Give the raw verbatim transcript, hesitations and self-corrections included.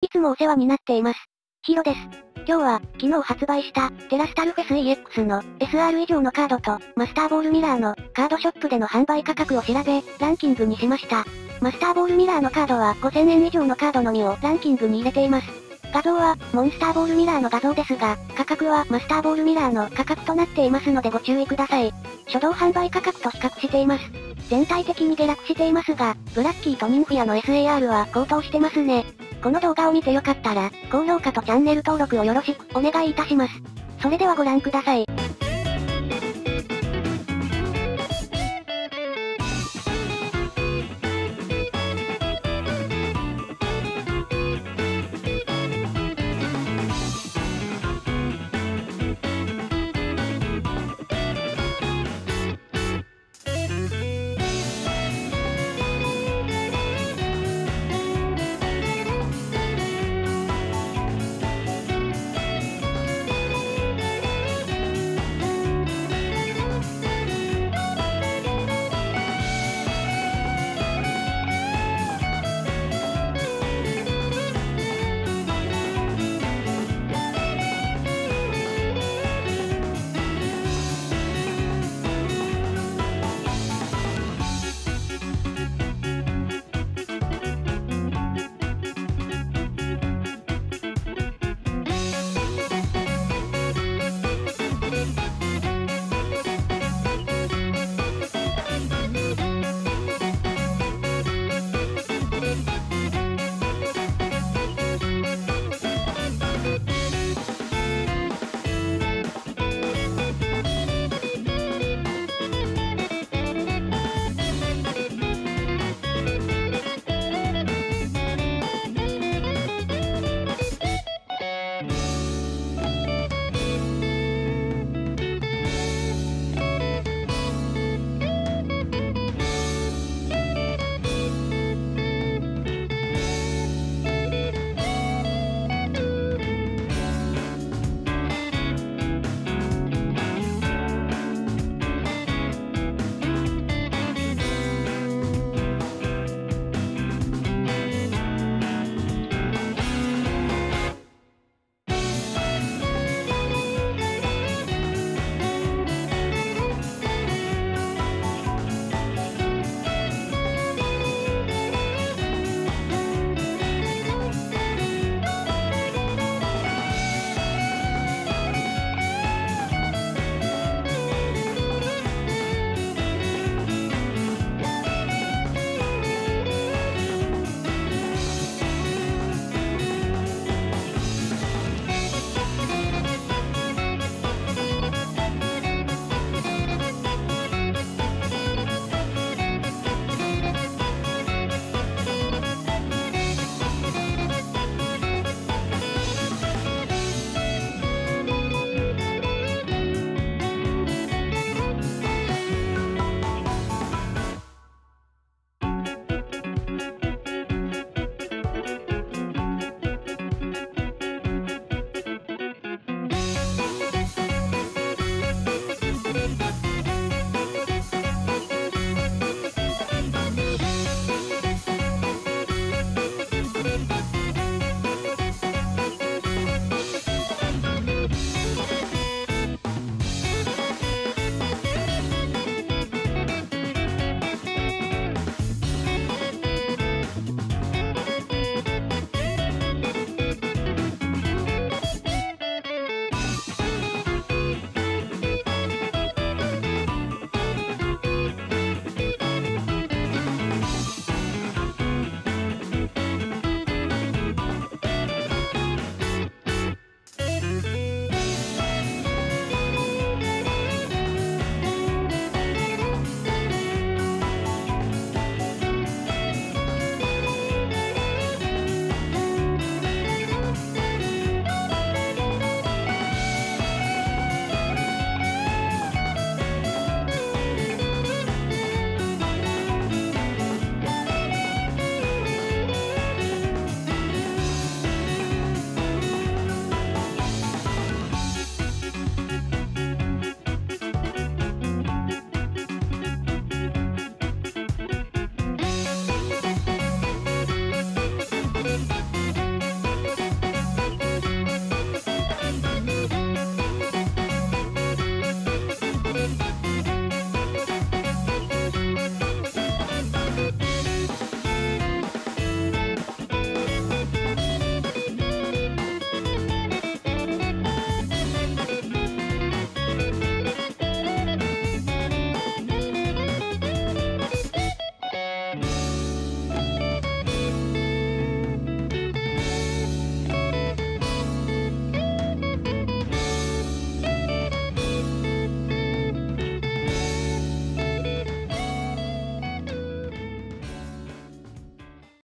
いつもお世話になっています。ヒロです。今日は、昨日発売した、テラスタルフェスexの エスアール 以上のカードと、マスターボールミラーの、カードショップでの販売価格を調べ、ランキングにしました。マスターボールミラーのカードはごせんえん以上のカードのみをランキングに入れています。画像は、モンスターボールミラーの画像ですが、価格はマスターボールミラーの価格となっていますのでご注意ください。初動販売価格と比較しています。全体的に下落していますが、ブラッキーとニンフィアの エスエーアール は高騰してますね。この動画を見てよかったら、高評価とチャンネル登録をよろしくお願いいたします。それではご覧ください。